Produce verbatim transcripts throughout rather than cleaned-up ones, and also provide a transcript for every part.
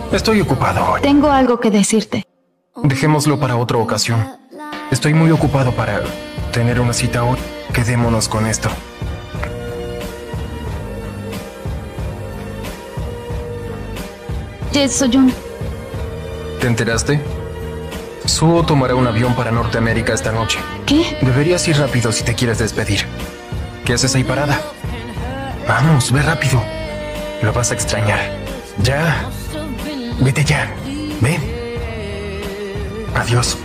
Estoy ocupado hoy. Tengo algo que decirte. Dejémoslo para otra ocasión. Estoy muy ocupado para tener una cita hoy. Quedémonos con esto. Jess, Soyun. ¿Te enteraste? Suho tomará un avión para Norteamérica esta noche. ¿Qué? Deberías ir rápido si te quieres despedir. ¿Qué haces ahí parada? Vamos, ve rápido. Lo vas a extrañar. Ya. Vete ya. Ven. Adiós.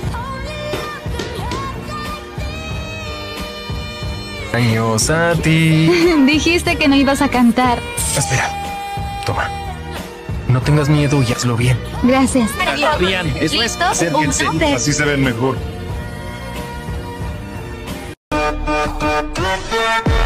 Años a ti. Dijiste que no ibas a cantar. Espera. Toma. No tengas miedo y hazlo bien. Gracias. Bien, eso es. Acérquense. Así se ven mejor.